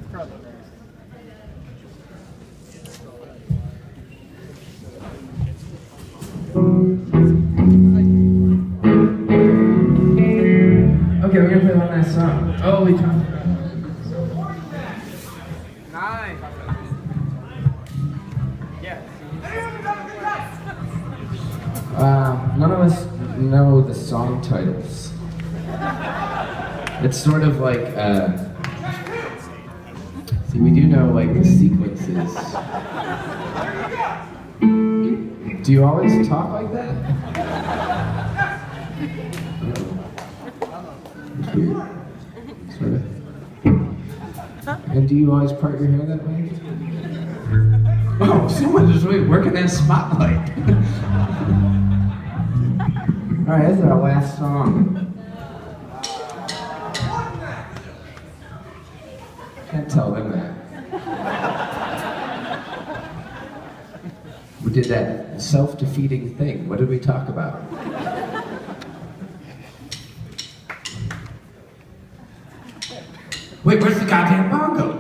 Okay, we're gonna play one last song. Oh, we talked about it. Nice. Yeah. None of us know the song titles. It's sort of like, see, we do know like the sequences. Do you always talk like that? It's weird. Sort of. And do you always part your hair that way? Oh, someone just really working that spotlight. Alright, this is our last song. Can't tell them that. We did that self-defeating thing. What did we talk about? Wait, where's the goddamn bongo?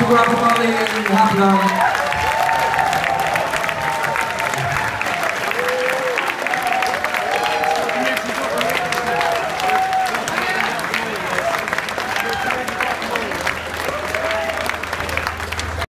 guacamole and hot dog.